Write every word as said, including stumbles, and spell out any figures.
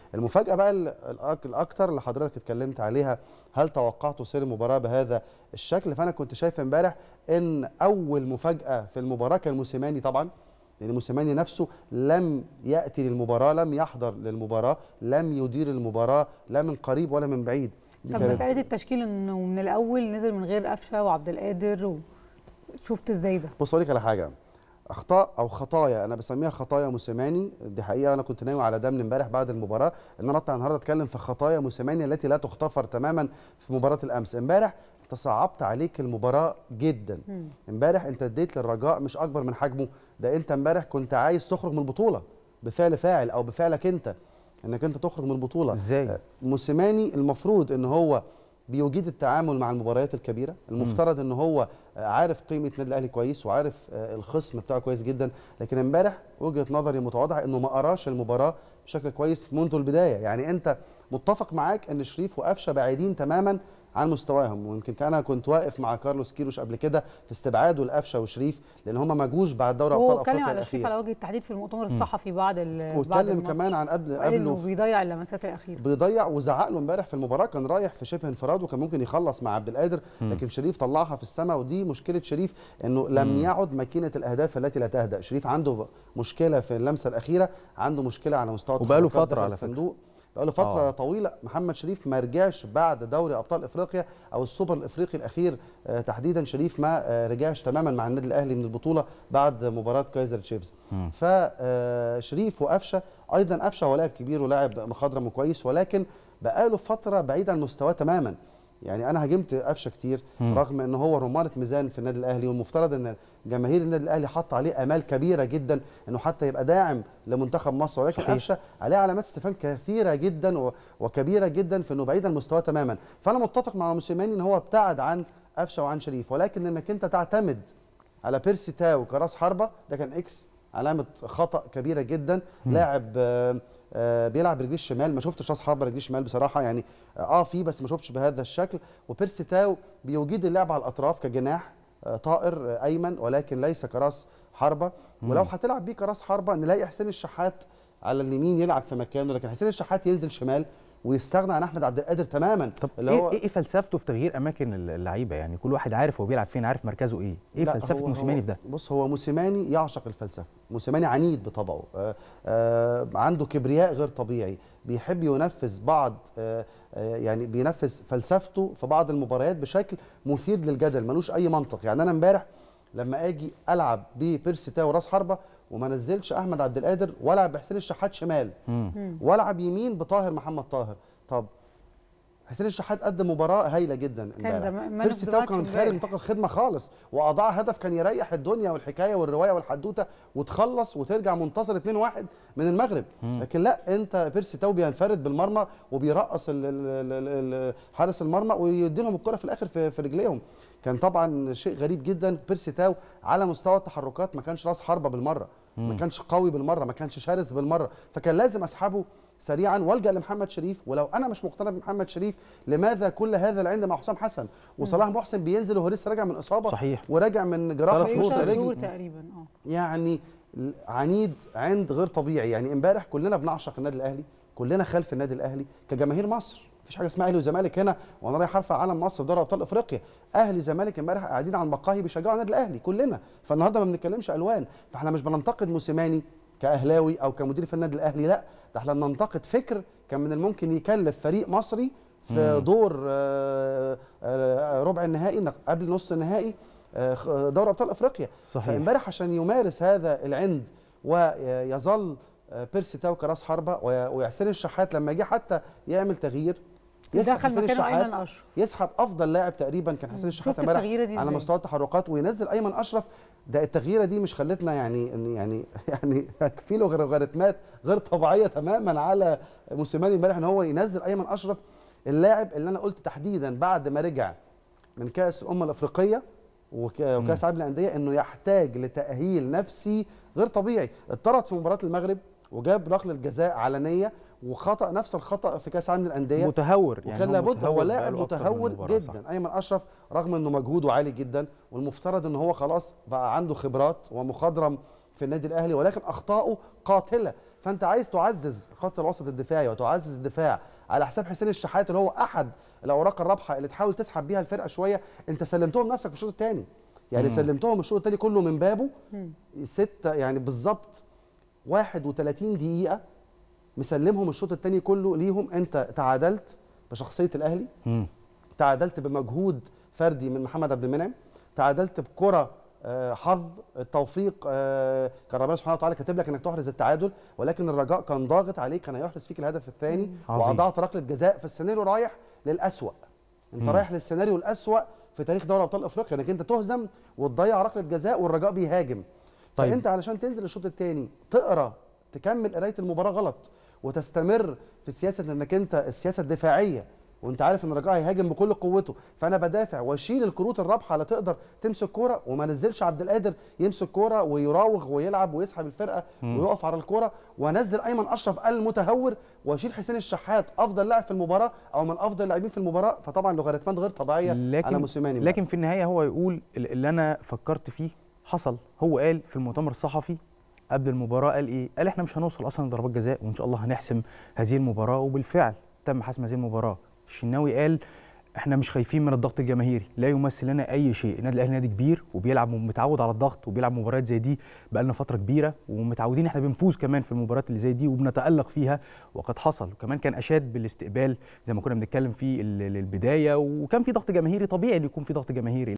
المفاجاه بقى الاكثر اللي حضرتك اتكلمت عليها، هل توقعتوا سير المباراه بهذا الشكل؟ فانا كنت شايف امبارح ان اول مفاجاه في المباراه كان موسيماني طبعا، لان موسيماني نفسه لم ياتي للمباراه، لم يحضر للمباراه، لم يدير المباراه لا من قريب ولا من بعيد. طب مساله التشكيل انه من الاول نزل من غير قفشه وعبد القادر و... شفت ازاي ده؟ بص اقول لك على حاجه، اخطاء او خطايا انا بسميها خطايا موسيماني، دي حقيقه انا كنت ناوي على ده من امبارح بعد المباراه، ان انا اطلع النهارده اتكلم في خطايا موسيماني التي لا تغتفر تماما في مباراه الامس. امبارح انت صعبت عليك المباراه جدا، امبارح انت اديت للرجاء مش اكبر من حجمه، ده انت امبارح كنت عايز تخرج من البطوله بفعل فاعل او بفعلك انت، انك انت تخرج من البطوله. ازاي؟ موسيماني المفروض ان هو بيجيد التعامل مع المباريات الكبيره، المفترض ان هو عارف قيمه النادي الاهلي كويس وعارف الخصم بتاعه كويس جدا، لكن امبارح وجهه نظري متواضعه انه ما قراش المباراه بشكل كويس منذ البدايه. يعني انت متفق معاك ان شريف وقفشه بعيدين تماما عن مستواهم، ويمكن انا كنت واقف مع كارلوس كيروش قبل كده في استبعاده لقفشه وشريف لان هم ما جوش بعد دوري ابطال افريقيا الاخير. هو اتكلم على شريف على وجه التحديد في المؤتمر الصحفي بعد ال واتكلم كمان عن قبل قبل انه بيضيع اللمسات الاخيره، بيضيع وزعق له امبارح في المباراه، كان رايح في شبه انفراد وكان ممكن يخلص مع عبد القادر، لكن شريف طلعها في السماء، ودي مشكله شريف انه لم مم. يعد ماكينه الاهداف التي لا تهدأ. شريف عنده مشكله في اللمسه الاخيره، عنده مشكله على مستوى وبقاله فتره على الصندوق، بقاله فتره آه. طويله. محمد شريف ما رجعش بعد دوري ابطال افريقيا او السوبر الافريقي الاخير آه تحديدا، شريف ما آه رجعش تماما مع النادي الاهلي من البطوله بعد مباراه كايزر تشيفز. فشريف وقفشه ايضا، قفشه هو لاعب كبير ولاعب مخضرم وكويس، ولكن بقاله فتره بعيد عن مستواه تماما. يعني انا هاجمت قفشه كتير مم. رغم ان هو رمانه ميزان في النادي الاهلي، والمفترض ان جماهير النادي الاهلي حط عليه امال كبيره جدا انه حتى يبقى داعم لمنتخب مصر، ولكن قفشه عليه علامات استفهام كثيره جدا وكبيره جدا في انه بعيد عن مستواه تماما. فانا متفق مع موسيماني ان هو ابتعد عن قفشه وعن شريف، ولكن انك انت تعتمد على بيرسي تاو كراس حربه ده كان اكس، علامه خطا كبيره جدا. مم. لاعب آه آه بيلعب برجليه الشمال، ما شفتش راس حربه رجليه الشمال بصراحه، يعني اه في بس ما شفتش بهذا الشكل. وبيرسي تاو بيجيد اللعب على الاطراف كجناح آه طائر آه ايمن، ولكن ليس كراس حربه. ولو هتلعب بيه كراس حربه نلاقي حسين الشحات على اليمين يلعب في مكانه، لكن حسين الشحات ينزل شمال ويستغنى عن احمد عبد القادر تماما. طب اللي هو ايه, إيه فلسفته في تغيير اماكن اللعيبه؟ يعني كل واحد عارف هو بيلعب فين، عارف مركزه ايه، ايه فلسفه موسيماني في ده؟ بص، هو موسيماني يعشق الفلسفه، موسيماني عنيد بطبعه، آآ آآ عنده كبرياء غير طبيعي، بيحب ينفذ بعض يعني بينفذ فلسفته في بعض المباريات بشكل مثير للجدل ملوش اي منطق. يعني انا امبارح لما اجي العب ببيرسي تاو راس حربه وما نزلش احمد عبد القادر والعب بحسين الشحات شمال والعب يمين بطاهر محمد طاهر، طب حسين الشحات قدم مباراه هايله جدا امبارح، بيرسي تاو كان خارج نطاق الخدمه خالص واضاع هدف كان يريح الدنيا والحكايه والروايه والحدوته وتخلص وترجع منتصر اتنين واحد من المغرب. مم. لكن لا، انت بيرسي تاو بينفرد بالمرمى وبيرقص حارس المرمى ويدي لهم الكره في الاخر في, في رجليهم. كان طبعا شيء غريب جدا. بيرسي تاو على مستوى التحركات ما كانش راس حربه بالمره، ما كانش قوي بالمره، ما كانش شرس بالمره، فكان لازم اسحبه سريعا والجا لمحمد شريف. ولو انا مش مقتنع بمحمد شريف لماذا كل هذا العند مع حسام حسن وصلاح محسن بينزل وهو لسه راجع من اصابه؟ صحيح، وراجع من جراحه شهور تقريبا. اه يعني عنيد عند غير طبيعي. يعني امبارح كلنا بنعشق النادي الاهلي، كلنا خلف النادي الاهلي كجماهير مصر، مفيش حاجه اسمها اهلي وزمالك هنا وانا رايح ارفع علم مصر في دوري ابطال افريقيا. اهلي زمالك امبارح قاعدين على المقاهي بيشجعوا النادي الاهلي كلنا، فالنهارده ما بنتكلمش الوان. فاحنا مش بننتقد موسيماني كاهلاوي او كمدير في النادي الاهلي، لا، ده احنا بننتقد فكر كان من الممكن يكلف فريق مصري في دور ربع النهائي قبل نص النهائي دوري ابطال افريقيا. صحيح. فامبارح عشان يمارس هذا العند ويظل بيرسي تاو كراس حربه ويحسين الشحات لما جه حتى يعمل تغيير يسحب حسين الشحات، يسحب افضل لاعب تقريبا كان حسين الشحات امبارح على مستوى التحركات وينزل ايمن اشرف. ده التغييره دي مش خلتنا يعني يعني يعني في له غيرتمات غير طبيعيه تماما على موسيماني امبارح ان هو ينزل ايمن اشرف، اللاعب اللي انا قلت تحديدا بعد ما رجع من كاس الامم الافريقيه وكاس العالم للانديه انه يحتاج لتاهيل نفسي غير طبيعي. اتطرد في مباراه المغرب وجاب ركله جزاء علنيه وخطا نفس الخطا في كاس العالم للانديه، متهور يعني، وكان لابد هو لاعب متهور جدا. صح. ايمن اشرف رغم انه مجهوده عالي جدا والمفترض ان هو خلاص بقى عنده خبرات ومخضرم في النادي الاهلي، ولكن اخطائه قاتله. فانت عايز تعزز خط الوسط الدفاعي وتعزز الدفاع على حساب حسين الشحات اللي هو احد الاوراق الرابحه اللي تحاول تسحب بيها الفرقه شويه. انت سلمتهم نفسك في الشوط الثاني، يعني مم. سلمتهم الشوط الثاني كله من بابه ستة يعني بالظبط واحد وثلاثين دقيقه مسلمهم الشوط الثاني كله ليهم. انت تعادلت بشخصيه الاهلي، مم. تعادلت بمجهود فردي من محمد عبد المنعم، تعادلت بكره آه حظ التوفيق، آه كان ربنا سبحانه وتعالى كاتب لك انك تحرز التعادل، ولكن الرجاء كان ضاغط عليك، كان هيحرز فيك الهدف الثاني واضعت ركله جزاء. فالسيناريو رايح للاسوء، انت مم. رايح للسيناريو الاسوء في تاريخ دوري ابطال افريقيا، انك انت تهزم وتضيع ركله جزاء والرجاء بيهاجم. طيب. فانت علشان تنزل الشوط الثاني تقرا تكمل قرايه المباراه غلط وتستمر في سياسه انك انت السياسه الدفاعيه وانت عارف ان الرجاء هيهاجم بكل قوته، فانا بدافع واشيل الكروت الرابحه اللي تقدر تمسك كوره وما نزلش عبد القادر يمسك كوره ويراوغ ويلعب ويسحب الفرقه مم. ويقف على الكوره، وانزل ايمن اشرف المتهور واشيل حسين الشحات افضل لاعب في المباراه او من افضل اللاعبين في المباراه. فطبعا لوغاريتمات غير طبيعيه على موسيماني. لكن في النهايه هو يقول اللي انا فكرت فيه حصل. هو قال في المؤتمر الصحفي قبل المباراه قال ايه؟ قال احنا مش هنوصل اصلا لضربات جزاء وان شاء الله هنحسم هذه المباراه، وبالفعل تم حسم هذه المباراه. الشناوي قال احنا مش خايفين من الضغط الجماهيري، لا يمثل لنا اي شيء، النادي الاهلي نادي كبير وبيلعب ومتعود على الضغط وبيلعب مباريات زي دي بقالنا فتره كبيره ومتعودين احنا بنفوز كمان في المباريات اللي زي دي وبنتالق فيها وقد حصل. وكمان كان اشاد بالاستقبال زي ما كنا بنتكلم في البدايه، وكان في ضغط جماهيري طبيعي ان يكون في ضغط جماهيري.